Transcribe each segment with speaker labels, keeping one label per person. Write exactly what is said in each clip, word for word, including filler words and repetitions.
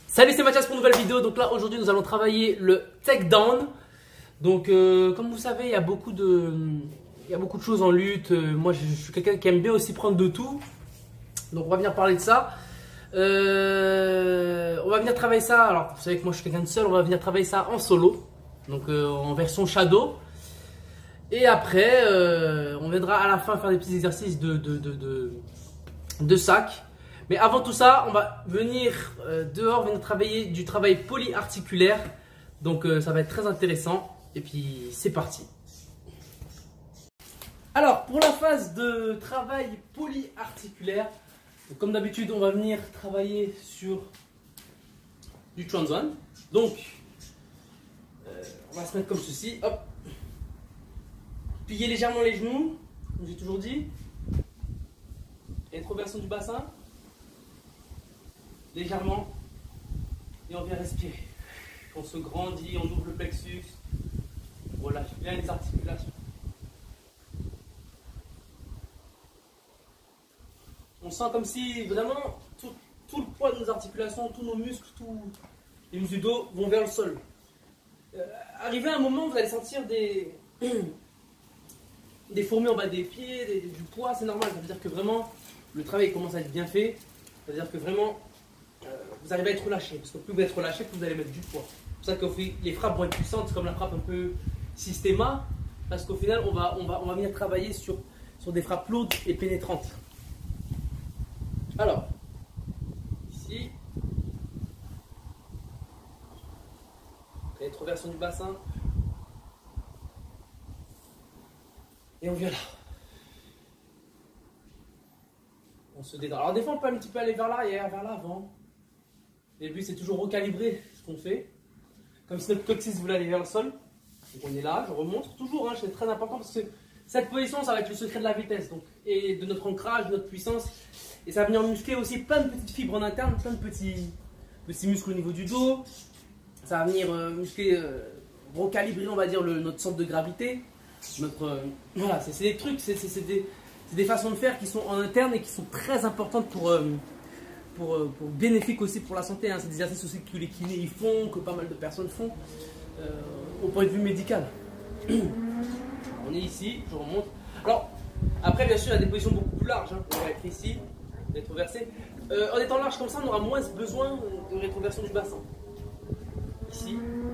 Speaker 1: Salut, c'est Mathias pour une nouvelle vidéo. Donc là aujourd'hui nous allons travailler le takedown. Donc euh, comme vous savez il y a beaucoup de il y a beaucoup de choses en lutte. Moi je, je suis quelqu'un qui aime bien aussi prendre de tout. Donc on va venir parler de ça. Euh, on va venir travailler ça. Alors vous savez que moi je suis quelqu'un de seul. On va venir travailler ça en solo. Donc euh, en version shadow. Et après euh, on viendra à la fin faire des petits exercices de, de, de, de, de sac. Mais avant tout ça, on va venir euh, dehors, venir travailler du travail polyarticulaire. Donc euh, ça va être très intéressant. Et puis c'est parti. Alors pour la phase de travail polyarticulaire, comme d'habitude, on va venir travailler sur du Transone. Donc euh, on va se mettre comme ceci. Hop. Plier légèrement les genoux, comme j'ai toujours dit. Rétroversion du bassin. Légèrement, et on vient respirer. On se grandit, on ouvre le plexus, on relâche bien les articulations. On sent comme si vraiment tout, tout le poids de nos articulations, tous nos muscles, tous les muscles du dos vont vers le sol. Euh, arrivé à un moment, vous allez sentir des, des fourmis en bas des pieds, des, du poids, c'est normal. Ça veut dire que vraiment le travail commence à être bien fait. Ça veut dire que vraiment Euh, vous arrivez à être relâché, parce que plus vous êtes relâché, plus vous allez mettre du poids. C'est pour ça que les frappes vont être puissantes, comme la frappe un peu systéma, parce qu'au final, on va, on, va, on va venir travailler sur, sur des frappes lourdes et pénétrantes. Alors, ici, rétroversion du bassin, et on vient là. On se détend. Alors des fois, on peut un petit peu aller vers l'arrière, vers l'avant. Et le but, c'est toujours recalibrer ce qu'on fait. Comme si notre coccyx voulait aller vers le sol. Donc on est là, je remonte. Toujours, hein, c'est très important parce que cette position, ça va être le secret de la vitesse. Donc, et de notre ancrage, de notre puissance. Et ça va venir muscler aussi plein de petites fibres en interne, plein de petits, petits muscles au niveau du dos. Ça va venir euh, muscler, euh, recalibrer, on va dire, le, notre centre de gravité. Notre, euh, voilà, c'est des trucs, c'est des, des façons de faire qui sont en interne et qui sont très importantes pour... Euh, Pour, pour bénéfique aussi pour la santé, hein. C'est des exercices aussi que les kinés ils font, que pas mal de personnes font euh, au point de vue médical. Alors, on est ici, je remonte. Alors après bien sûr il y a des positions beaucoup plus larges, hein. On va être ici, rétroversé. Euh, en étant large comme ça on aura moins besoin de rétroversion du bassin. Ici.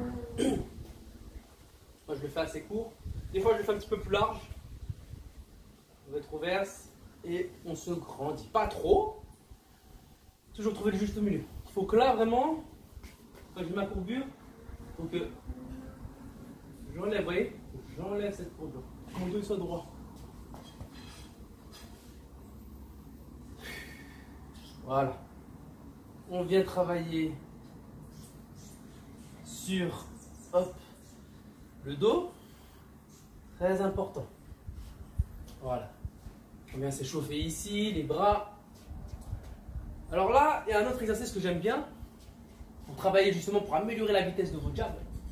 Speaker 1: Moi je le fais assez court. Des fois je le fais un petit peu plus large. On rétroverse et on se grandit. Pas trop. Toujours trouver le juste milieu. Il faut que là, vraiment, quand j'ai ma courbure, il faut que j'enlève, vous voyez, j'enlève cette courbure. Mon dos soit droit. Voilà. On vient travailler sur, hop, le dos. Très important. Voilà. On vient s'échauffer ici, les bras. Alors là, il y a un autre exercice que j'aime bien pour travailler justement pour améliorer la vitesse de vos jabs.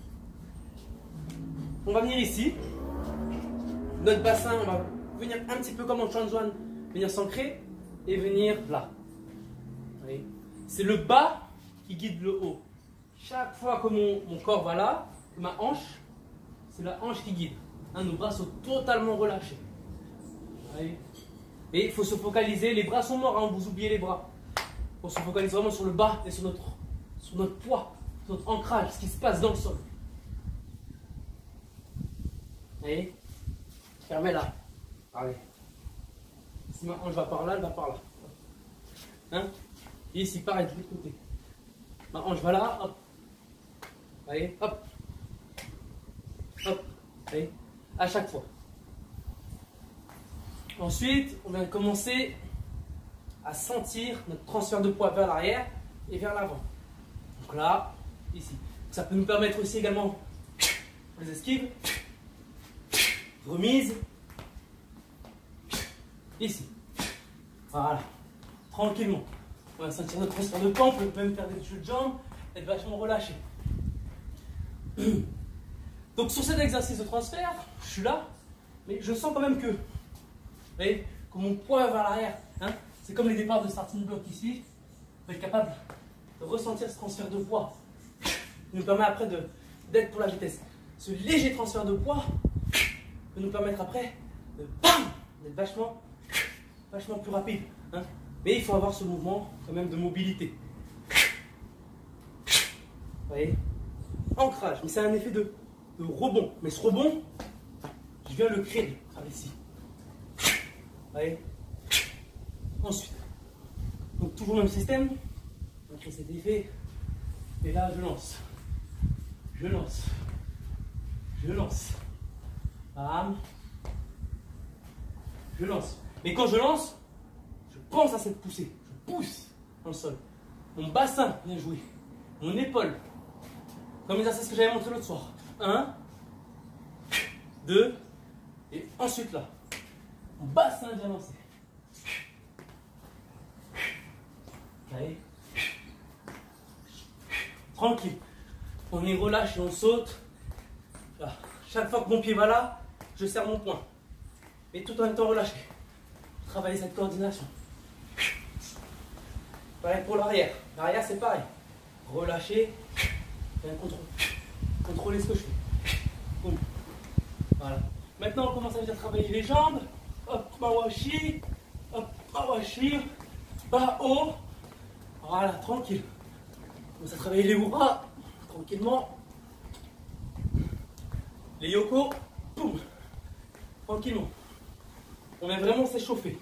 Speaker 1: On va venir ici, notre bassin, on va venir un petit peu comme en Transone, venir s'ancrer et venir là. C'est le bas qui guide le haut. Chaque fois que mon, mon corps va là, que ma hanche, c'est la hanche qui guide. Hein, nos bras sont totalement relâchés. Et il faut se focaliser, les bras sont morts, hein, vous oubliez les bras. On se focalise vraiment sur le bas et sur notre, sur notre poids, sur notre ancrage, ce qui se passe dans le sol. Vous voyez? Fermez là. Allez. Si ma hanche va par là, elle va par là. Hein? Et ici, pareil, de l'autre côté. Ma hanche va là, hop. Vous voyez? Hop. Hop. Vous voyez? À chaque fois. Ensuite, on vient commencer à sentir notre transfert de poids vers l'arrière et vers l'avant. Donc là, ici. Ça peut nous permettre aussi également les esquives, remise, ici. Voilà, tranquillement. On va sentir notre transfert de poids, on peut même faire des jeux de jambes, être vachement relâché. Donc sur cet exercice de transfert, je suis là, mais je sens quand même que, vous voyez, que mon poids vers l'arrière, hein, c'est comme les départs de starting block ici, vous être capable de ressentir ce transfert de poids. Qui nous permet après d'être pour la vitesse. Ce léger transfert de poids peut nous permettre après de bam, d'être vachement, vachement plus rapide. Hein. Mais il faut avoir ce mouvement quand même de mobilité. Vous voyez? Ancrage, mais c'est un effet de, de rebond. Mais ce rebond, je viens le créer par ici. Vous voyez? Ensuite, donc toujours le même système. On crée cet effet. Et là, je lance. Je lance. Je lance. Bam. Je lance. Mais quand je lance, je pense à cette poussée. Je pousse dans le sol. Mon bassin, bien joué. Mon épaule. Comme l'exercice que j'avais montré l'autre soir. Un. Deux. Et ensuite là. Mon bassin bien lancé. Allez. Tranquille. On y relâche et on saute. Là. Chaque fois que mon pied va là, je serre mon poing. Et tout en étant relâché. Travailler cette coordination. Pareil pour l'arrière. L'arrière c'est pareil. Relâcher. Bien contrôler. Contrôler ce que je fais. Boum. Voilà. Maintenant on commence à bien travailler les jambes. Hop, mawashi. Hop, mawashi. Bas haut. Voilà, tranquille. On commence à travailler les bras. Tranquillement. Les yoko. Boum. Tranquillement. On vient vraiment s'échauffer.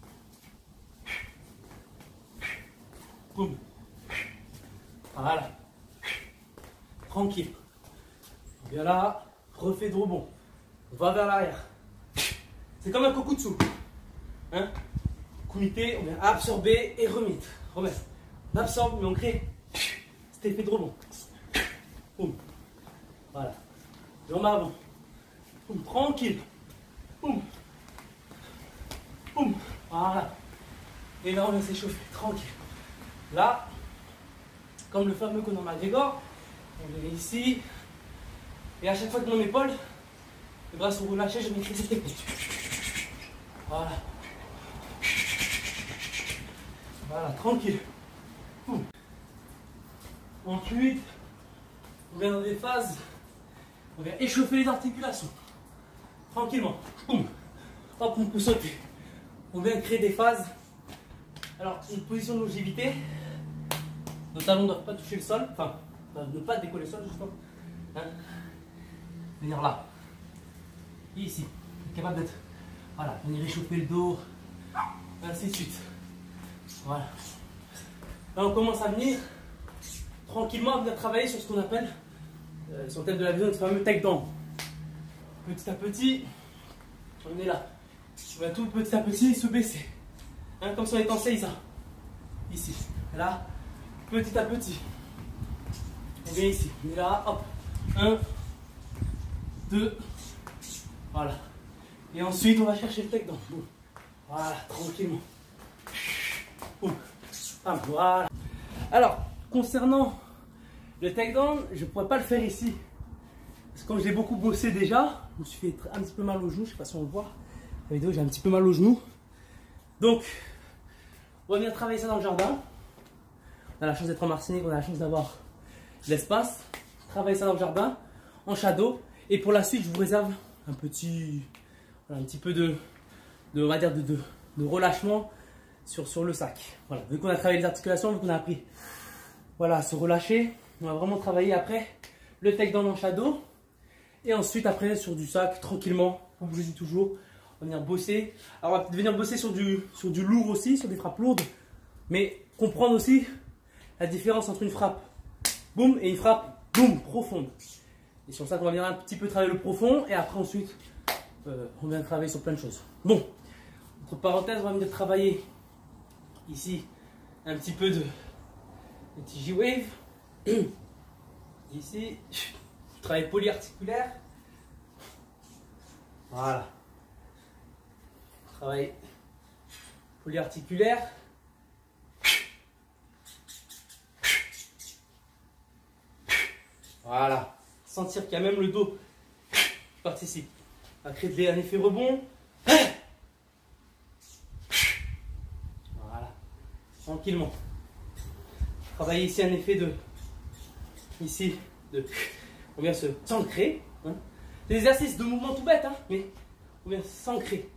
Speaker 1: Boum. Voilà. Tranquille. On vient là, refait de rebond. On va vers l'arrière. C'est comme un kokutsu. Hein? Kumite, on vient absorber et remettre. Remettre. On absorbe, mais on crée cet effet de rebond. Boum. Voilà. Jambes avant. Boum. Tranquille. Boum. Boum. Voilà. Et là, on vient s'échauffer. Tranquille. Là, comme le fameux Conor McGregor, on est ici. Et à chaque fois que mon épaule, les bras sont relâchés, je maîtrise cette technique. Voilà. Voilà, tranquille. Boum. Ensuite, on vient dans des phases, on vient échauffer les articulations. Tranquillement. Boum. Hop, on peut sauter. On vient créer des phases. Alors, une position de longévité. Nos talons ne doivent pas toucher le sol. Enfin, ne pas décoller le sol, justement. Hein? Venir là. Et ici. Capable d'être. Voilà, venir réchauffer le dos. Ainsi de suite. Voilà. Là, on commence à venir tranquillement à venir travailler sur ce qu'on appelle, euh, sur le thème de la vidéo, notre fameux takedown. Petit à petit, on est là. On va tout petit à petit se baisser. Hein, comme si on était en seiza. Ici. Là, petit à petit. On vient ici. On est là, hop. Un, deux. Voilà. Et ensuite, on va chercher le takedown. Boum. Voilà, tranquillement. Boum. Ah, voilà. Alors, concernant le takedown, je ne pourrais pas le faire ici. Parce que comme j'ai beaucoup bossé déjà, je me suis fait un petit peu mal au genou. Je ne sais pas si on le voit. La vidéo, j'ai un petit peu mal au genou. Donc, on va venir travailler ça dans le jardin. On a la chance d'être en Martinique, on a la chance d'avoir de l'espace. Travailler ça dans le jardin, en shadow. Et pour la suite, je vous réserve un petit, voilà, un petit peu de, de, on va dire de, de, de relâchement sur, sur le sac. Voilà, vu qu'on a travaillé les articulations, vu qu'on a appris voilà, à se relâcher, on va vraiment travailler après le takedown en shadow. Et ensuite, après, sur du sac, tranquillement, comme je vous dis toujours, on va venir bosser. Alors, on va venir bosser sur du, sur du lourd aussi, sur des frappes lourdes. Mais comprendre aussi la différence entre une frappe boum et une frappe boum profonde. Et sur ça qu'on va venir un petit peu travailler le profond. Et après, ensuite, euh, on vient travailler sur plein de choses. Bon, entre parenthèses, on va venir travailler ici un petit peu de, de T G-Wave. Ici, travail polyarticulaire. Voilà. Travail polyarticulaire. Voilà. Sentir qu'il y a même le dos qui participe à créer un effet rebond. Voilà. Tranquillement. Travailler ici un effet de, ici, de, on vient se s'ancrer. Hein. C'est des exercices de mouvement tout bête, hein, mais on vient s'ancrer.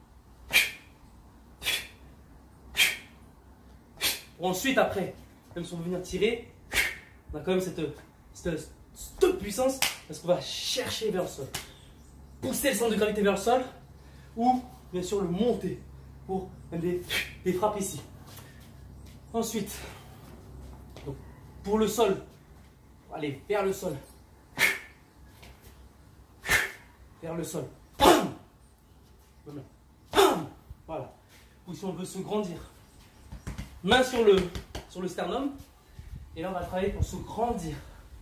Speaker 1: Pour ensuite, après, même si on veut venir tirer, on a quand même cette, cette, cette puissance parce qu'on va chercher vers le sol. Pousser le centre de gravité vers le sol ou bien sûr le monter pour même des, des frappes ici. Ensuite, donc, pour le sol, allez vers le sol. Vers le sol. Voilà. Ou si on veut se grandir. Main sur le, sur le sternum. Et là, on va travailler pour se grandir.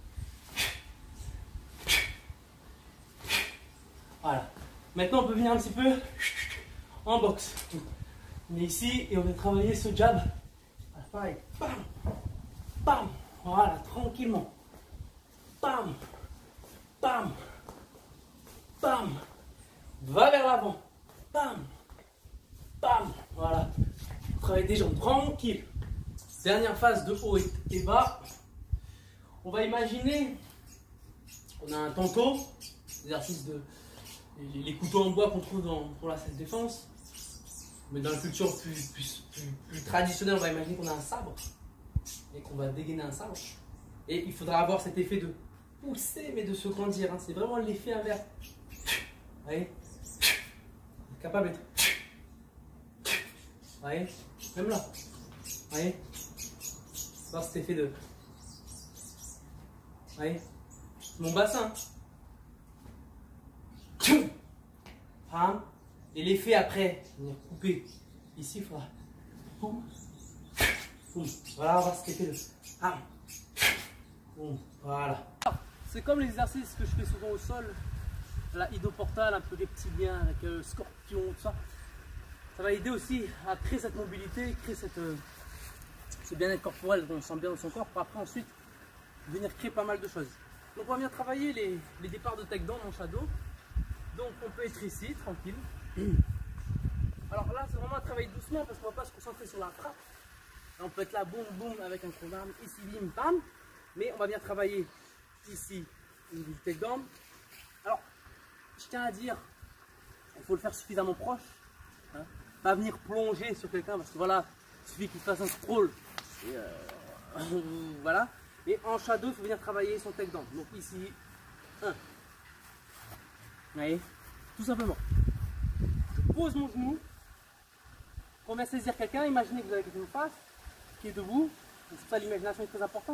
Speaker 1: Voilà. Maintenant, on peut venir un petit peu en boxe. On est ici et on va travailler ce jab. Voilà, pareil. Bam, bam. Voilà, tranquillement. Bam, bam, bam. Va vers l'avant. Bam, bam. Voilà. Travaille des jambes tranquille. Dernière phase de haut et bas. On va imaginer, on a un tanto, exercice de les couteaux en bois qu'on trouve dans, pour la salle de défense. Mais dans la culture plus, plus, plus, plus traditionnelle, on va imaginer qu'on a un sabre et qu'on va dégainer un sabre. Et il faudra avoir cet effet de pousser mais de se grandir. Hein. C'est vraiment l'effet inverse. Vous voyez, capable d'être. Vous voyez, même là. Vous voyez, voir cet effet de. Vous voyez, mon bassin. Hein. Et l'effet après, venir couper. Ici, il faudra. Boum. Boum. Voilà, on va voir cet effet de. Ah. Boum. Voilà. C'est comme l'exercice que je fais souvent au sol. La idoportale, un peu reptilien avec euh, scorpion, tout ça. Ça va aider aussi à créer cette mobilité, créer cette, euh, ce bien-être corporel qu'on sent bien dans son corps pour après ensuite venir créer pas mal de choses. Donc on va venir travailler les, les départs de takedown en shadow. Donc on peut être ici, tranquille. Alors là c'est vraiment un travail doucement parce qu'on ne va pas se concentrer sur la frappe. Là, on peut être là, boum boum avec un coup d'arme, ici bim bam. Mais on va bien travailler ici du takedown. Alors je tiens à dire, il faut le faire suffisamment proche. Hein. Pas venir plonger sur quelqu'un parce que voilà, il suffit qu'il fasse un scroll. Et euh, voilà. Et en shadow, il faut venir travailler son takedown. Donc ici, un. Vous voyez, tout simplement. Je pose mon genou. Pour bien saisir quelqu'un, imaginez que vous avez quelqu'un en face qui est debout. C'est pour ça l'imagination est très importante.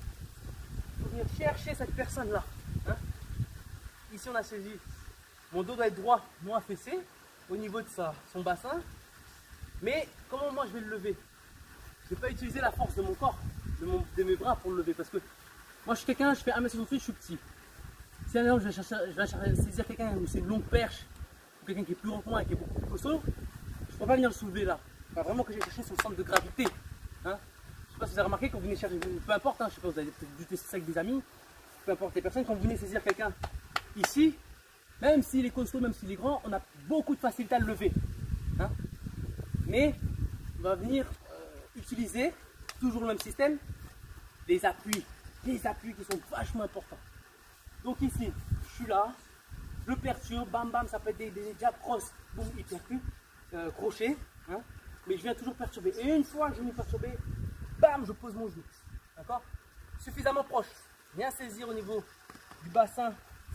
Speaker 1: Il faut venir chercher cette personne-là. Hein. Ici, on a saisi. Mon dos doit être droit, non affaissé, au niveau de sa, son bassin. Mais comment moi je vais le lever? Je ne vais pas utiliser la force de mon corps, de, mon, de mes bras pour le lever. Parce que moi je suis quelqu'un, je fais un mètre soixante-huit, je suis petit. Si un exemple je vais chercher, je vais chercher, saisir quelqu'un où c'est une longue perche, ou quelqu'un qui est plus grand que moi et qui est beaucoup plus costaud, je ne peux pas venir le soulever là. Il faut vraiment que j'ai cherché son centre de gravité. Hein. Je ne sais pas si vous avez remarqué quand vous venez chercher, peu importe, hein, je sais pas, vous avez peut-être dû tester ça avec des amis, peu importe les personnes, quand vous venez saisir quelqu'un ici, même s'il est costaud, même s'il est grand, on a beaucoup de facilité à le lever. Hein. Mais on va venir euh, utiliser toujours le même système, les appuis, les appuis qui sont vachement importants. Donc ici, je suis là, je le perturbe, bam bam, ça peut être des, des jab cross, boum, il percute, euh, crochet, hein, mais je viens toujours perturber. Et une fois que je viens perturber, bam, je pose mon genou. D'accord? Suffisamment proche, bien saisir au niveau du bassin,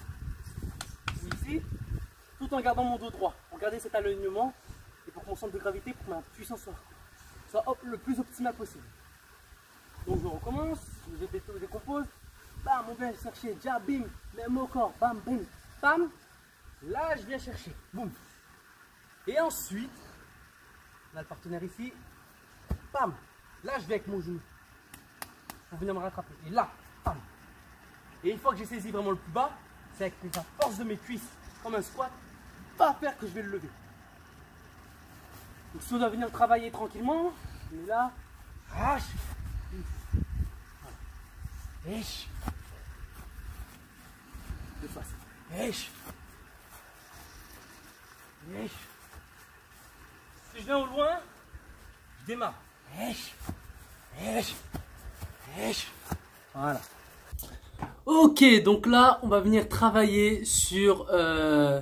Speaker 1: ici, tout en gardant mon dos droit, pour garder cet alignement et pour que mon centre de gravité, pour que ma puissance soit, soit hop, le plus optimal possible. Donc je recommence, je décompose, bam, on vient chercher, jab, bim, même au corps, bam, bim, bam, là je viens chercher, boum. Et ensuite, on a le partenaire ici, bam, là je vais avec mon genou, pour venir me rattraper, et là, bam. Et une fois que j'ai saisi vraiment le plus bas, c'est avec la force de mes cuisses, comme un squat, pas faire que je vais le lever. Donc si on doit venir travailler tranquillement, on est là, hache, Eich. De face. Eich. Eich. Si je viens au loin, je démarre. Eich. Eich. Voilà. Ok, donc là, on va venir travailler sur euh,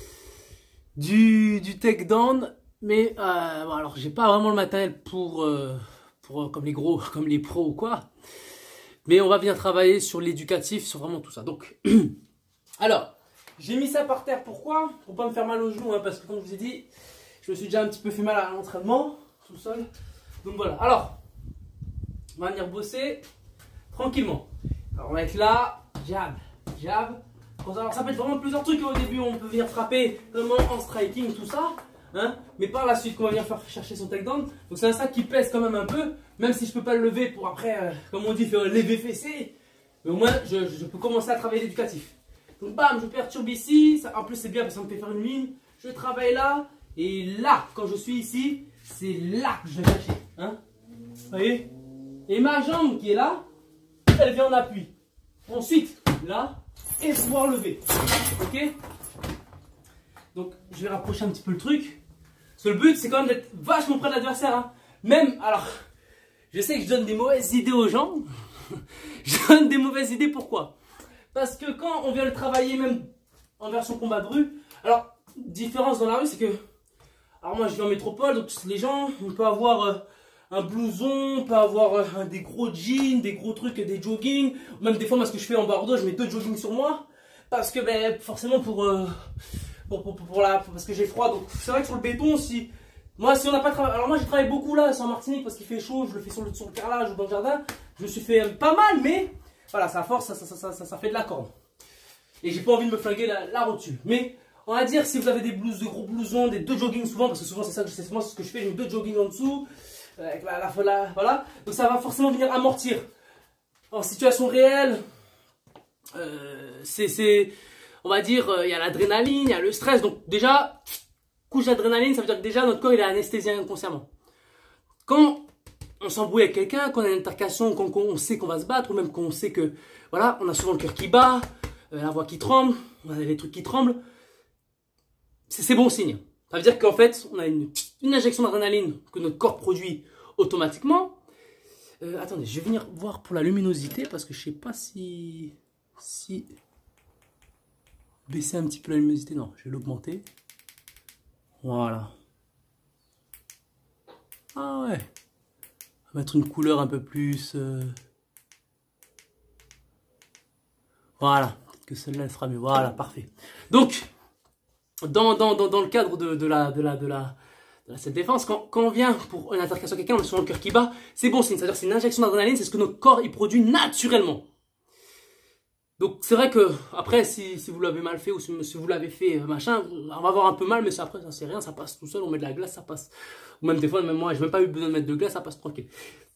Speaker 1: du, du takedown. Mais euh, bon, alors, j'ai pas vraiment le matériel pour, euh, pour comme les gros, comme les pros ou quoi. Mais on va venir travailler sur l'éducatif, sur vraiment tout ça. Donc, alors, j'ai mis ça par terre. Pourquoi? Pour pas me faire mal aux genoux, hein, parce que comme je vous ai dit, je me suis déjà un petit peu fait mal à l'entraînement, tout seul. Donc voilà. Alors, on va venir bosser tranquillement. Alors, on va être là, jab, jab. Alors, ça peut être vraiment plusieurs trucs. Au début, on peut venir frapper vraiment en striking, tout ça. Hein, mais par la suite, on va venir faire chercher son takedown. Donc, c'est un sac qui pèse quand même un peu. Même si je peux pas le lever pour après, euh, comme on dit, faire lever fessé. Mais au moins, je, je peux commencer à travailler l'éducatif. Donc, bam, je perturbe ici. Ça, en plus, c'est bien parce que ça me fait faire une ligne. Je travaille là. Et là, quand je suis ici, c'est là que je vais chercher. Hein, vous voyez? Et ma jambe qui est là, elle vient en appui. Ensuite, là, et pouvoir lever. Ok? Donc, je vais rapprocher un petit peu le truc. Parce que le but, c'est quand même d'être vachement près de l'adversaire. Hein. Même, alors, je sais que je donne des mauvaises idées aux gens. Je donne des mauvaises idées, pourquoi? Parce que quand on vient le travailler, même en version combat de rue, alors, différence dans la rue, c'est que, alors moi, je vis en métropole, donc les gens, on peut avoir euh, un blouson, on peut avoir euh, des gros jeans, des gros trucs, des jogging. Même des fois, moi, ce que je fais en Bordeaux, je mets deux jogging sur moi. Parce que, ben, forcément, pour... Euh, Pour, pour, pour la, parce que j'ai froid, donc c'est vrai que sur le béton, si moi si on n'a pas travaillé, alors moi j'ai travaillé beaucoup là, c'est en Martinique parce qu'il fait chaud, je le fais sur le, sur le carrelage ou dans le jardin, je me suis fait pas mal, mais voilà, ça force, ça, ça, ça, ça, ça fait de la corde, et j'ai pas envie de me flinguer la, la rotule. Mais on va dire si vous avez des blouses, de gros blousons, des deux jogging souvent, parce que souvent c'est ça que c'est moi ce que je fais, j'ai deux jogging en dessous, avec la, la, la, voilà, donc ça va forcément venir amortir. En situation réelle, euh, c'est on va dire, il euh, y a l'adrénaline, il y a le stress. Donc déjà, couche d'adrénaline, ça veut dire que déjà notre corps il est anesthésié inconsciemment. Quand on s'embrouille avec quelqu'un, qu'on a une altercation, qu'on on sait qu'on va se battre, ou même qu'on sait que, voilà, on a souvent le cœur qui bat, euh, la voix qui tremble, on a les trucs qui tremblent, c'est bon signe. Ça veut dire qu'en fait, on a une, une injection d'adrénaline que notre corps produit automatiquement. Euh, attendez, je vais venir voir pour la luminosité, parce que je sais pas si... si... Baisser un petit peu la luminosité, non, je vais l'augmenter. Voilà. Ah ouais. On va mettre une couleur un peu plus... Euh... Voilà, que celle-là elle sera mieux. Voilà, parfait. Donc, dans, dans, dans, dans le cadre de, de la... De la, de la de cette défense, quand, quand on vient pour une altercation avec quelqu'un, on a souvent le cœur qui bat, c'est bon signe, c'est-à-dire c'est une injection d'adrénaline, c'est ce que notre corps il produit naturellement. Donc c'est vrai que après si, si vous l'avez mal fait ou si, si vous l'avez fait machin, on va avoir un peu mal, mais ça, après ça c'est rien, ça passe tout seul, on met de la glace, ça passe. Ou même des fois, même moi, j'ai même pas eu besoin de mettre de glace, ça passe tranquille.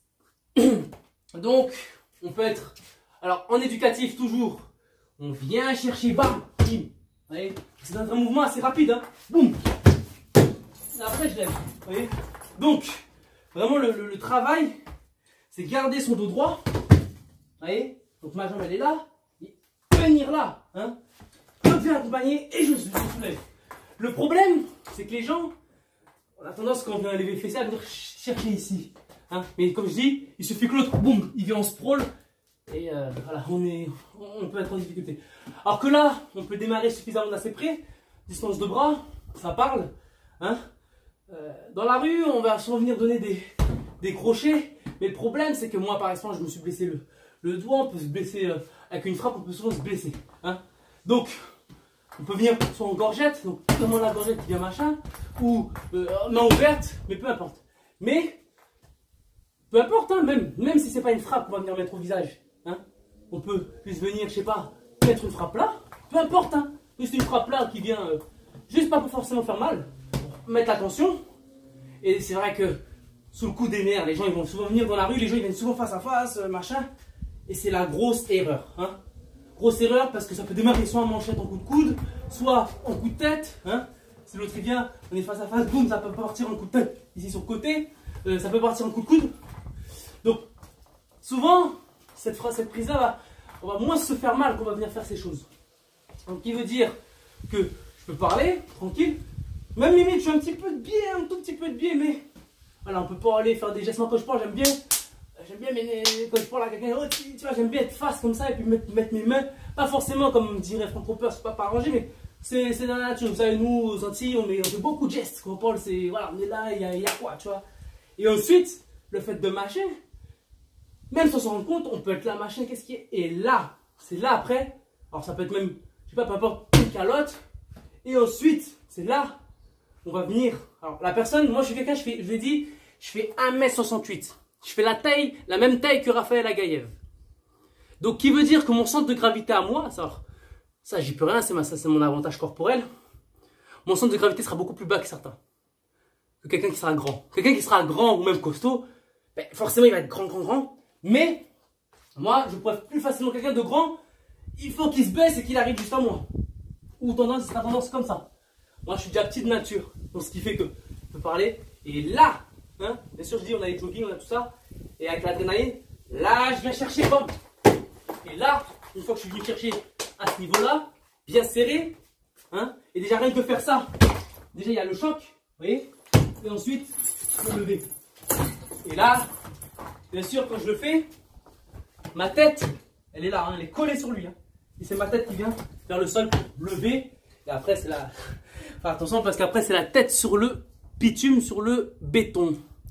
Speaker 1: Donc on peut être, alors en éducatif toujours, on vient chercher, bam, bim. C'est un, un mouvement assez rapide, hein, boum. Et après je lève, vous voyez. Donc vraiment le, le, le travail, c'est garder son dos droit, vous voyez. Donc ma jambe elle est là. Venir là, hein, je viens accompagner et je soulève. Le problème, c'est que les gens, on a tendance quand on vient lever le fessier à venir chercher ici, hein. Mais comme je dis, il suffit que l'autre, boum, il vient en sprawl et euh, voilà, on est, on peut être en difficulté. Alors que là, on peut démarrer suffisamment d'assez près, distance de bras, ça parle, hein. Euh, dans la rue, on va souvent venir donner des, des crochets, mais le problème, c'est que moi, par exemple, je me suis blessé le, le doigt, on peut se blesser. Euh, Avec une frappe, on peut souvent se blesser. Hein. Donc, on peut venir soit en gorgette, donc comment la gorgette qui vient machin, ou euh, main ouverte, mais peu importe. Mais, peu importe, hein, même, même si c'est pas une frappe qu'on va venir mettre au visage, hein, on peut juste venir, je sais pas, mettre une frappe là, peu importe, hein, juste une frappe là qui vient, euh, juste pas pour forcément faire mal, mettre attention. Et c'est vrai que sous le coup des nerfs, les gens ils vont souvent venir dans la rue, les gens ils viennent souvent face à face, euh, machin. Et c'est la grosse erreur. Hein. Grosse erreur parce que ça peut démarrer soit en manchette en coup de coude, soit en coup de tête. Hein. Si l'autre il vient, on est face à face, boum, ça peut partir en coup de tête ici sur le côté. Euh, ça peut partir en coup de coude. Donc, souvent, cette phrase, cette prise-là, va, on va moins se faire mal qu'on va venir faire ces choses. Donc, qui veut dire que je peux parler, tranquille. Même limite, je suis un petit peu de biais, un tout petit peu de biais, mais voilà, on peut pas aller faire des gestes. Moi, quand je parle, j'aime bien. j'aime bien mes, quand je parle à quelqu'un, oh, tu, tu vois, j'aime bien être face comme ça et puis mettre, mettre mes mains, pas forcément comme dirait Franck Roper, c'est pas pas arrangé, mais c'est dans la nature. Vous savez, nous, aux Antilles, on, on fait beaucoup de gestes. Quand on parle, c'est, voilà, on est là, il y a, il y a quoi, tu vois. Et ensuite, le fait de mâcher, même sans s'en rendre compte, on peut être là, machin, qu'est-ce qui est. Et là, c'est là après, alors ça peut être même, je sais pas, peu importe, une calotte. Et ensuite, c'est là, on va venir. Alors la personne, moi je suis quelqu'un, je, fais, je l'ai dit, je fais un mètre soixante-huit. Je fais la taille, la même taille que Raphaël Agaïev. Donc qui veut dire que mon centre de gravité à moi, ça, ça j'y peux rien, c'est mon avantage corporel. Mon centre de gravité sera beaucoup plus bas que certains. Que quelqu'un qui sera grand. Quelqu'un qui sera grand ou même costaud, ben, forcément il va être grand, grand, grand. Mais moi, je pourrais plus facilement quelqu'un de grand, il faut qu'il se baisse et qu'il arrive juste à moi. Ou tendance, il sera tendance comme ça. Moi, je suis déjà petit de nature. Donc, ce qui fait que je peux parler. Et là, hein, bien sûr, je dis, on a les jogging, on a tout ça. Et avec l'adrénaline, là, je viens chercher, bam. Et là, une fois que je suis venu chercher à ce niveau-là, bien serré, hein, et déjà rien que faire ça, déjà il y a le choc, vous voyez. Et ensuite, je peux lever. Et là, bien sûr, quand je le fais, ma tête, elle est là, hein, elle est collée sur lui. Hein. Et c'est ma tête qui vient vers le sol pour lever. Et après, c'est la... Enfin, attention, parce qu'après, c'est la tête sur le bitume, sur le béton.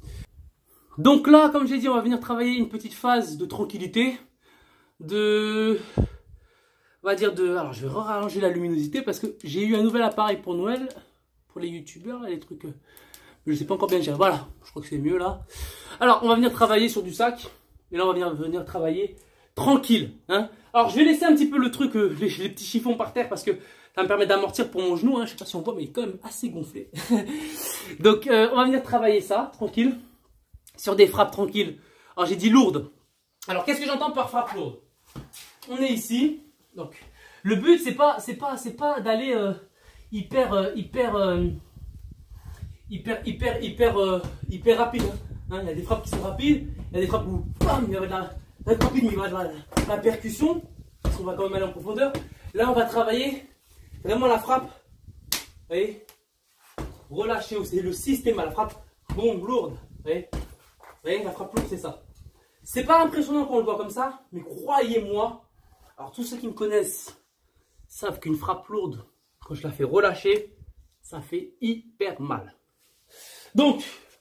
Speaker 1: Donc là, comme j'ai dit, on va venir travailler une petite phase de tranquillité. De... On va dire de... Alors, je vais rallonger la luminosité parce que j'ai eu un nouvel appareil pour Noël. Pour les youtubeurs, les trucs... Je ne sais pas encore bien gérer. Voilà, je crois que c'est mieux là. Alors, on va venir travailler sur du sac. Et là, on va venir, venir travailler tranquille. Hein. Alors, je vais laisser un petit peu le truc, euh, les, les petits chiffons par terre parce que ça me permet d'amortir pour mon genou. Hein. Je ne sais pas si on voit, mais il est quand même assez gonflé. Donc, euh, on va venir travailler ça, tranquille. Sur des frappes tranquilles. Alors, j'ai dit lourdes. Alors, qu'est-ce que j'entends par frappe lourde? On est ici. Donc, le but, c'est pas, c'est pas, c'est pas d'aller euh, hyper, euh, hyper, euh, hyper, hyper, hyper, euh, hyper rapide. Hein. Hein, il y a des frappes qui sont rapides, il y a des frappes où bam, il y a de la, la rapide, mais il y a de la, la percussion, parce qu'on va quand même aller en profondeur. Là, on va travailler vraiment la frappe, vous voyez, relâcher aussi le système, la frappe bombe lourde, vous voyez, vous voyez, la frappe lourde, c'est ça. C'est pas impressionnant quand on le voit comme ça, mais croyez-moi, alors tous ceux qui me connaissent savent qu'une frappe lourde, quand je la fais relâcher, ça fait hyper mal. Donc,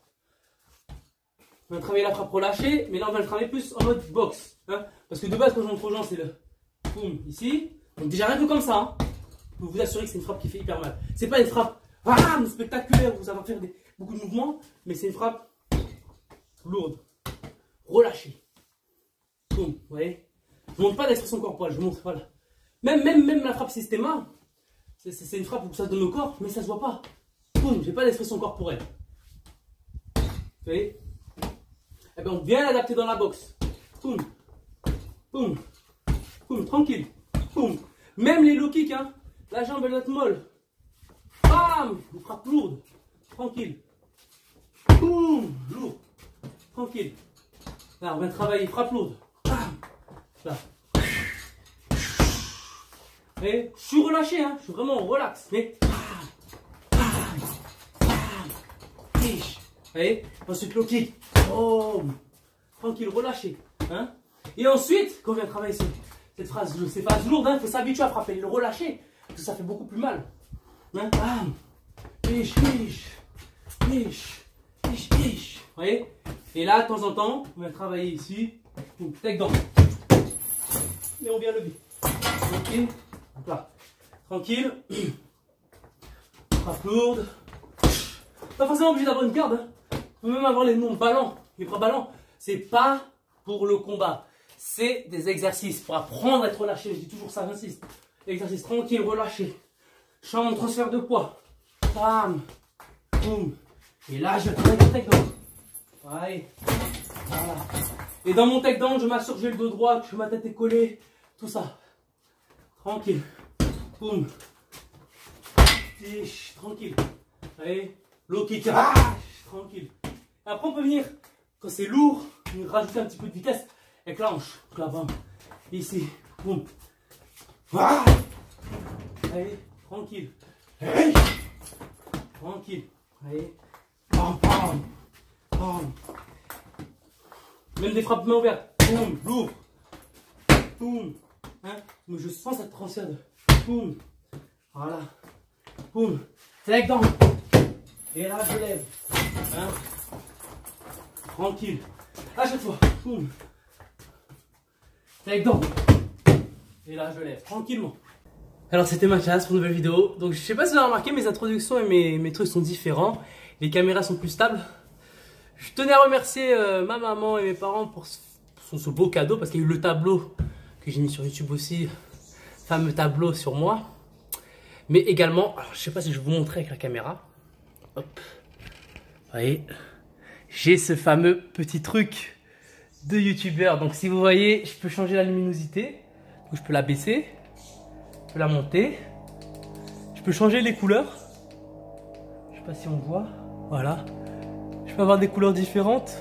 Speaker 1: on va travailler la frappe relâchée, mais là on va le travailler plus en mode boxe. Hein, parce que de base, quand je montre aux gens, c'est le boum ici. Donc déjà rien que comme ça, hein, je peux vous assurer que c'est une frappe qui fait hyper mal. C'est pas une frappe ah, spectaculaire où ça va faire des, beaucoup de mouvements, mais c'est une frappe lourde, relâchée. Boum, vous voyez. Je ne montre pas d'expression corporelle, je montre, voilà. Même, même, même la frappe systéma, c'est une frappe où ça se donne au corps, mais ça se voit pas. Boum, j'ai pas d'expression corporelle. Vous voyez. Eh bien, on vient l'adapter dans la boxe. Boum, boum, boum, tranquille. Boum. Même les low kicks, hein. La jambe elle doit être molle. Bam, une frappe lourde. Tranquille. Boum, lourd. Tranquille. Là, on vient travailler frappe lourde. Bam. Là. Et je suis relâché, hein. Je suis vraiment relax. Mais. Bam, bam, bam. Vous voyez. Ensuite, low kick. Oh, tranquille, relâché. Hein. Et ensuite, quand on vient travailler cette, cette phrase, ces phrases lourdes, il hein, faut s'habituer à frapper, le relâcher, parce que ça fait beaucoup plus mal. Hein. Bam, piche, piche, piche, piche, piche. Vous voyez. Et là, de temps en temps, on vient travailler ici, take down. Et on vient lever. Ok. Donc là, tranquille. Frappe lourde. Pas forcément obligé d'avoir une garde. Hein. On peut même avoir les noms ballants, les bras ballants. C'est pas pour le combat. C'est des exercices pour apprendre à être relâché. Je dis toujours ça, j'insiste. Exercice tranquille, relâché. Chambre, transfert de poids. Bam. Boum. Et là, je vais travailler mon takedown. Ouais. Voilà. Et dans mon takedown, je m'assure que j'ai le dos droit, que ma tête est collée. Tout ça. Tranquille. Boum. Tiche. Tranquille. Allez. Low kick. Ah, tranquille. Et après, on peut venir, quand c'est lourd, rajouter un petit peu de vitesse avec la hanche. Là, bam. Ici. Boum. Ah. Allez. Tranquille. Hey. Tranquille. Allez. Bam, bam. Bam. Même des frappes main ouvertes. Boum, j'ouvre. Boum. Hein, mais je sens cette transcende. Boum. Voilà. Boum. Take down. Et là, je lève. Hein. Tranquille. À chaque fois. Boum. Take down. Et là, je lève. Tranquillement. Alors, c'était ma classe pour une nouvelle vidéo. Donc, je sais pas si vous avez remarqué, mes introductions et mes, mes trucs sont différents. Les caméras sont plus stables. Je tenais à remercier euh, ma maman et mes parents pour ce, pour ce beau cadeau. Parce qu'il y a eu le tableau que j'ai mis sur YouTube aussi. Fameux tableau sur moi. Mais également, alors je sais pas si je vais vous montrer avec la caméra. Hop. Vous voyez, j'ai ce fameux petit truc de youtubeur. Donc si vous voyez, je peux changer la luminosité. Donc, je peux la baisser. Je peux la monter. Je peux changer les couleurs. Je sais pas si on voit. Voilà. Je peux avoir des couleurs différentes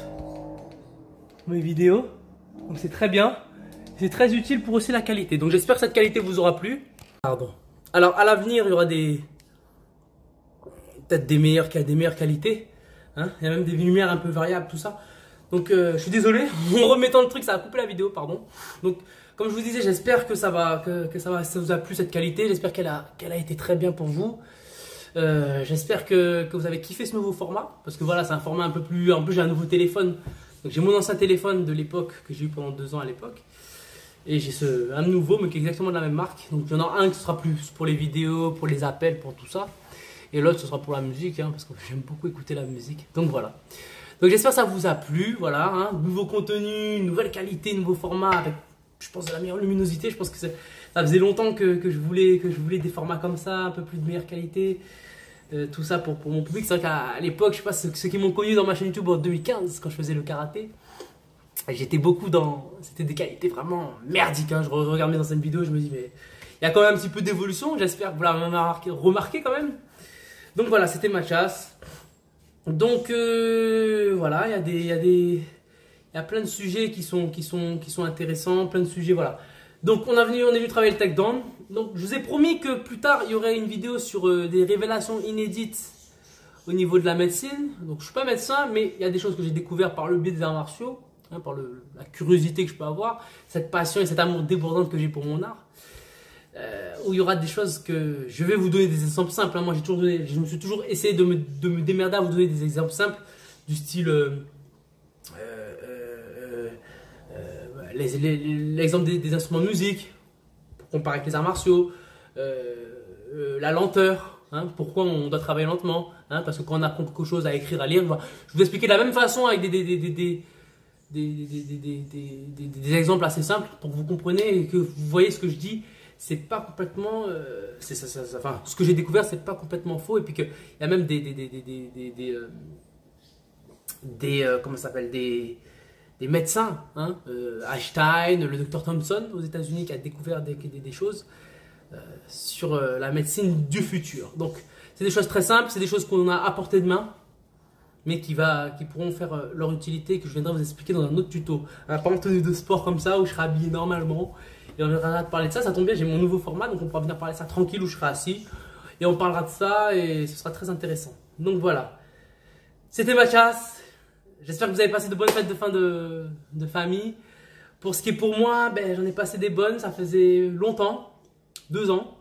Speaker 1: pour mes vidéos. Donc c'est très bien. C'est très utile pour aussi la qualité. Donc j'espère que cette qualité vous aura plu. Pardon. Alors à l'avenir, il y aura des peut-être des meilleures, des meilleures qualités. Hein, il y a même des lumières un peu variables, tout ça. Donc euh, je suis désolé, en remettant le truc, ça a coupé la vidéo, pardon. Donc comme je vous disais, j'espère que ça va, que, que ça va, ça vous a plu cette qualité. J'espère qu'elle a, qu'elle a été très bien pour vous. Euh, j'espère que, que vous avez kiffé ce nouveau format. Parce que voilà, c'est un format un peu plus... En plus, j'ai un nouveau téléphone. Donc j'ai mon ancien téléphone de l'époque, que j'ai eu pendant deux ans à l'époque. Et j'ai ce, un nouveau, mais qui est exactement de la même marque. Donc il y en a un qui sera plus pour les vidéos, pour les appels, pour tout ça. Et l'autre, ce sera pour la musique, hein, parce que j'aime beaucoup écouter la musique. Donc voilà. Donc j'espère que ça vous a plu. Voilà, hein, nouveau contenu, nouvelle qualité, nouveau format, avec, je pense, de la meilleure luminosité. Je pense que ça faisait longtemps que, que, je voulais, que je voulais des formats comme ça, un peu plus de meilleure qualité. Euh, tout ça pour, pour mon public. C'est vrai qu'à l'époque, je sais pas, ceux, ceux qui m'ont connu dans ma chaîne YouTube en deux mille quinze, quand je faisais le karaté, j'étais beaucoup dans... C'était des qualités vraiment merdiques. Hein. Je regarde mes anciennes vidéos, je me dis, mais il y a quand même un petit peu d'évolution. J'espère que vous l'avez remarqué, remarqué quand même. Donc voilà, c'était ma chasse. Donc euh, voilà, il y a des... Il y a des... Il y a plein de sujets qui sont, qui, sont, qui sont intéressants, plein de sujets, voilà. Donc on, a venu, on est venu travailler le takedown. Donc je vous ai promis que plus tard, il y aurait une vidéo sur euh, des révélations inédites au niveau de la médecine. Donc je ne suis pas médecin, mais il y a des choses que j'ai découvertes par le biais des arts martiaux. Hein, par le, la curiosité que je peux avoir, cette passion et cet amour débordant que j'ai pour mon art, euh, où il y aura des choses que je vais vous donner des exemples simples. Hein. Moi, j'ai toujours donné, je me suis toujours essayé de me, de me démerder à vous donner des exemples simples du style euh, euh, euh, euh, l'exemple des, des instruments de musique, pour comparer avec les arts martiaux, euh, euh, la lenteur. Hein, pourquoi on doit travailler lentement, hein, parce que quand on apprend quelque chose à écrire, à lire, je vais vous expliquer de la même façon avec des, des, des, des, des Des, des, des, des, des, des, des exemples assez simples pour que vous compreniez et que vous voyez ce que je dis. C'est pas complètement. Euh, c'est ça, ça, ça, enfin, ce que j'ai découvert, c'est pas complètement faux. Et puis qu'il y a même des. des, des, des, des, des, euh, des euh, comment ça s'appelle des, des médecins. Hein, euh, Einstein, le docteur Thompson aux États-Unis qui a découvert des, des, des choses euh, sur euh, la médecine du futur. Donc, c'est des choses très simples, c'est des choses qu'on a à portée de main, mais qui, va, qui pourront faire euh, leur utilité, que je viendrai vous expliquer dans un autre tuto. Un pas en tenue de sport comme ça, où je serai habillé normalement, et on viendra te parler de ça. Ça tombe bien, j'ai mon nouveau format, donc on pourra venir parler de ça tranquille, où je serai assis, et on parlera de ça, et ce sera très intéressant. Donc voilà, c'était ma chasse. J'espère que vous avez passé de bonnes fêtes de fin de, de famille. Pour ce qui est pour moi, ben, j'en ai passé des bonnes, ça faisait longtemps, deux ans.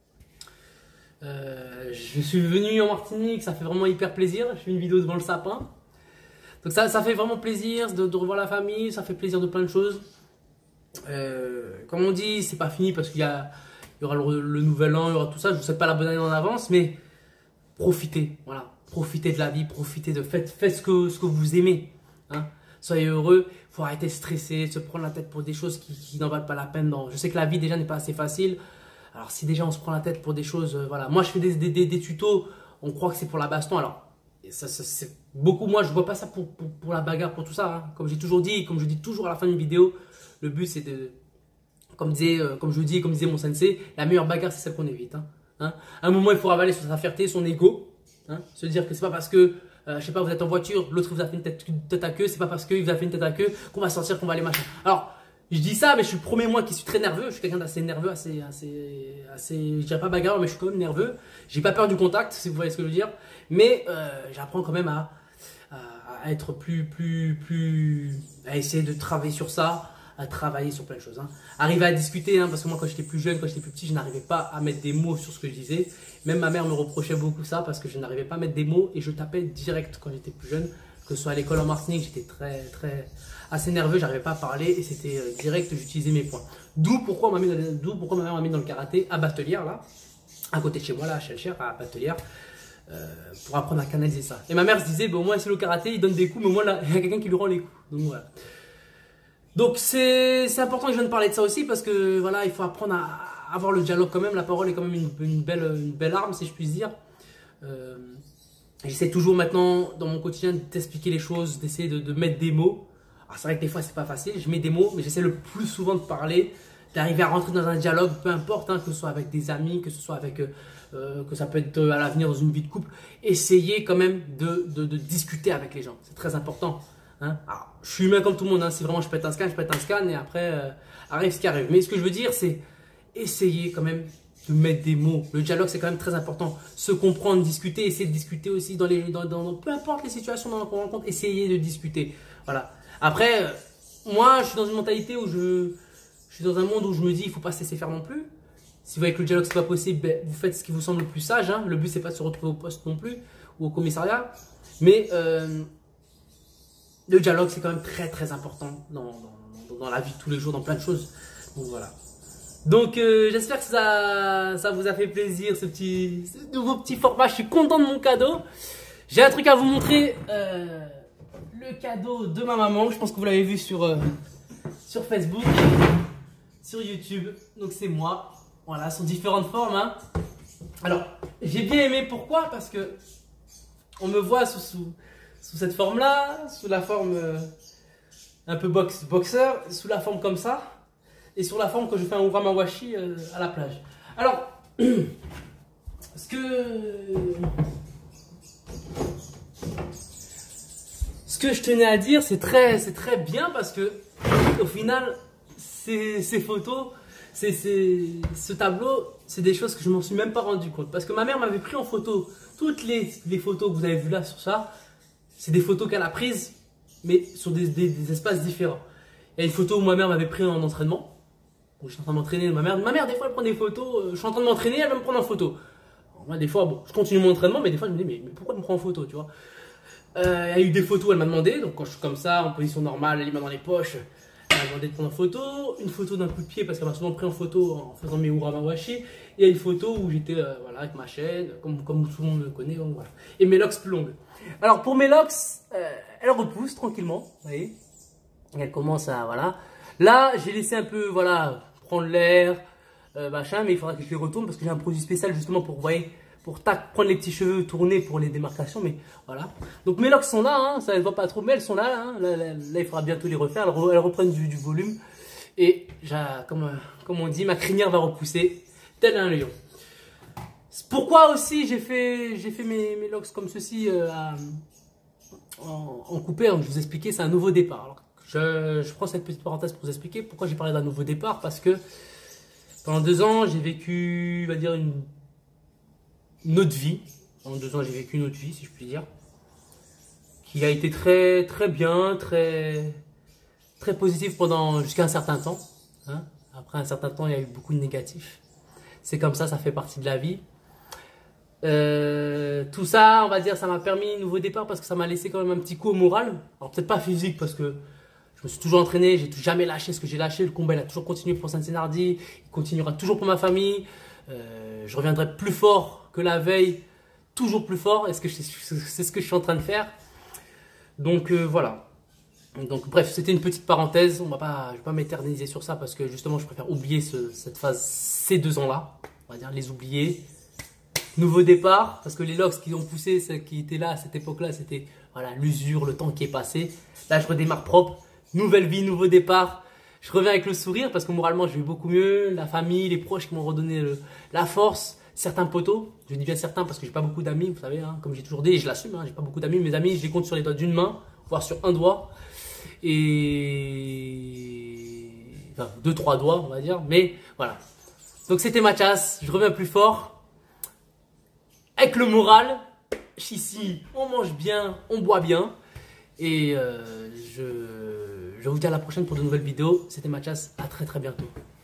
Speaker 1: Euh, je suis venu en Martinique, ça fait vraiment hyper plaisir. Je fais une vidéo devant le sapin, donc ça, ça fait vraiment plaisir de, de revoir la famille, ça fait plaisir de plein de choses. Euh, comme on dit, c'est pas fini parce qu'il y, y aura le, le nouvel an, il y aura tout ça. Je vous souhaite pas la bonne année en avance, mais profitez, voilà, profitez de la vie, profitez de faites, faites ce que ce que vous aimez. Hein. Soyez heureux, il faut arrêter de stresser, de se prendre la tête pour des choses qui, qui n'en valent pas la peine. Non. Je sais que la vie déjà n'est pas assez facile. Alors si déjà on se prend la tête pour des choses, euh, voilà. Moi je fais des, des, des, des tutos, on croit que c'est pour la baston. Alors ça, ça, c'est beaucoup, moi je vois pas ça pour, pour, pour la bagarre, pour tout ça. Hein. Comme j'ai toujours dit, comme je dis toujours à la fin d'une vidéo, le but c'est de, comme, disait, euh, comme je dis, comme disait mon sensei, la meilleure bagarre c'est celle qu'on évite. Hein. Hein. À un moment il faut ravaler sur sa fierté, son ego. Hein. Se dire que c'est pas parce que, euh, je sais pas, vous êtes en voiture, l'autre vous a fait une tête, une tête à queue, c'est pas parce qu'il vous a fait une tête à queue qu'on va sortir, qu'on va aller machin. Alors, je dis ça, mais je suis le premier moi qui suis très nerveux. Je suis quelqu'un d'assez nerveux, assez, assez, assez, je dirais pas bagarre, mais je suis quand même nerveux. J'ai pas peur du contact, si vous voyez ce que je veux dire. Mais euh, j'apprends quand même à,
Speaker 2: à, à être plus, plus, plus, à essayer de travailler sur ça, à travailler sur plein de choses. Hein. Arriver à discuter, hein, parce que moi quand j'étais plus jeune, quand j'étais plus petit, je n'arrivais pas à mettre des mots sur ce que je disais. Même ma mère me reprochait beaucoup ça parce que je n'arrivais pas à mettre des mots et je tapais direct quand j'étais plus jeune. Que ce soit à l'école en Martinique, j'étais très, très, assez nerveux, j'arrivais pas à parler et c'était euh, direct, j'utilisais mes poings. D'où pourquoi, d'où pourquoi ma mère m'a mis dans le karaté à Batelière, là, à côté de chez moi, là, à Chelcher, à Batelière, euh, pour apprendre à canaliser ça. Et ma mère se disait, bon, moi, c'est le karaté, il donne des coups, mais moi, là, il y a quelqu'un qui lui rend les coups. Donc, voilà. Donc, c'est important que je vienne parler de ça aussi parce que, voilà, il faut apprendre à avoir le dialogue quand même. La parole est quand même une, une, belle, une belle arme, si je puis dire. Euh, J'essaie toujours maintenant, dans mon quotidien, d'expliquer les choses, d'essayer de, de mettre des mots. Alors c'est vrai que des fois c'est pas facile, je mets des mots, mais j'essaie le plus souvent de parler, d'arriver à rentrer dans un dialogue, peu importe, hein, que ce soit avec des amis, que ce soit avec, euh, que ça peut être à l'avenir dans une vie de couple, essayer quand même de, de, de discuter avec les gens, c'est très important. Hein. Alors, je suis humain comme tout le monde, hein. Si vraiment je pète un scan, je pète un scan et après euh, arrive ce qui arrive. Mais ce que je veux dire, c'est essayer quand même de mettre des mots. Le dialogue, c'est quand même très important. Se comprendre, discuter, essayer de discuter aussi dans les, dans, dans, peu importe les situations dans qu'on rencontre, essayer de discuter. Voilà. Après, euh, moi, je suis dans une mentalité où je, je suis dans un monde où je me dis, il ne faut pas se laisser faire non plus. Si vous voyez que le dialogue, c'est pas possible, ben, vous faites ce qui vous semble le plus sage. Hein. Le but, c'est pas de se retrouver au poste non plus ou au commissariat. Mais euh, le dialogue, c'est quand même très, très important dans, dans, dans la vie de tous les jours, dans plein de choses. Donc, voilà. Donc euh, j'espère que ça, ça vous a fait plaisir ce petit ce nouveau petit format. Je suis content de mon cadeau. J'ai un truc à vous montrer, euh, le cadeau de ma maman. Je pense que vous l'avez vu sur, euh, sur Facebook, sur YouTube. Donc c'est moi. Voilà, sous différentes formes. Hein. Alors j'ai bien aimé, pourquoi? Parce que on me voit sous, sous, sous cette forme là, sous la forme euh, un peu box, boxeur, sous la forme comme ça. Et sur la forme que je fais un uramawashi euh, à la plage. Alors, ce que ce que je tenais à dire, c'est très, c'est très bien parce que au final, ces, ces photos, c'est, c'est, ce tableau, c'est des choses que je m'en suis même pas rendu compte. Parce que ma mère m'avait pris en photo toutes les, les photos que vous avez vues là sur ça. C'est des photos qu'elle a prises, mais sur des, des, des espaces différents. Il y a une photo où ma mère m'avait pris en entraînement. Où je suis en train de m'entraîner, ma mère, ma mère des fois elle prend des photos, euh, je suis en train de m'entraîner, elle va me prendre en photo. Alors, moi des fois, bon, je continue mon entraînement, mais des fois je me dis, mais, mais pourquoi elle me prend en photo, tu vois. euh, Il y a eu des photos, elle m'a demandé, donc quand je suis comme ça, en position normale, les mains dans les poches, elle m'a demandé de prendre en photo. Une photo d'un coup de pied, parce qu'elle m'a souvent pris en photo en faisant mes uramawashi. Et il y a une photo où j'étais euh, voilà, avec ma chaîne, comme, comme tout le monde me connaît, donc, voilà. Et mes locks plus longues. Alors pour mes locks, euh, elle repousse tranquillement, vous voyez. Elle commence à, voilà. Là, j'ai laissé un peu, voilà, prendre l'air, euh, machin, mais il faudra que je les retourne parce que j'ai un produit spécial justement pour, vous voyez, pour tac, prendre les petits cheveux, tourner pour les démarcations, mais voilà. Donc mes locks sont là, hein, ça ne voit pas trop, mais elles sont là, hein, là, là, là, il faudra bientôt les refaire, elles, re, elles reprennent du, du volume. Et, comme, comme on dit, ma crinière va repousser, tel un lion. Pourquoi aussi j'ai fait, j'ai fait mes, mes locks comme ceci, euh, à, en, en coupé, hein, je vous expliquais, c'est un nouveau départ. Alors, Je, je prends cette petite parenthèse pour vous expliquer pourquoi j'ai parlé d'un nouveau départ. Parce que pendant deux ans, j'ai vécu, on va dire, une, une autre vie. Pendant deux ans, j'ai vécu une autre vie, si je puis dire. Qui a été très, très bien, très, très positive pendant jusqu'à un certain temps. Hein. Après un certain temps, il y a eu beaucoup de négatifs. C'est comme ça, ça fait partie de la vie. Euh, tout ça, on va dire, ça m'a permis un nouveau départ parce que ça m'a laissé quand même un petit coup au moral. Alors peut-être pas physique parce que je me suis toujours entraîné, j'ai jamais lâché ce que j'ai lâché. Le combat il a toujours continué pour Saint-Thénardier, il continuera toujours pour ma famille. Euh, je reviendrai plus fort que la veille, toujours plus fort. Est-ce que c'est ce que je suis en train de faire? Donc euh, voilà. Donc bref, c'était une petite parenthèse. On va pas, je vais pas m'éterniser sur ça parce que justement, je préfère oublier ce, cette phase, ces deux ans-là. On va dire les oublier. Nouveau départ, parce que les locks qui ont poussé, ceux qui étaient là à cette époque-là, c'était voilà l'usure, le temps qui est passé. Là, je redémarre propre. Nouvelle vie, nouveau départ. Je reviens avec le sourire parce que moralement, je vais beaucoup mieux. La famille, les proches qui m'ont redonné le, la force. Certains potos, je dis bien certains parce que j'ai pas beaucoup d'amis, vous savez, hein, comme j'ai toujours dit, et je l'assume, hein, j'ai pas beaucoup d'amis. Mes amis, je les compte sur les doigts d'une main, voire sur un doigt. Et. Enfin, deux, trois doigts, on va dire. Mais voilà. Donc, c'était ma chasse. Je reviens plus fort. Avec le moral. Ici, on mange bien, on boit bien. Et euh, je, je vous dis à la prochaine pour de nouvelles vidéos. C'était Mathias, à très très bientôt.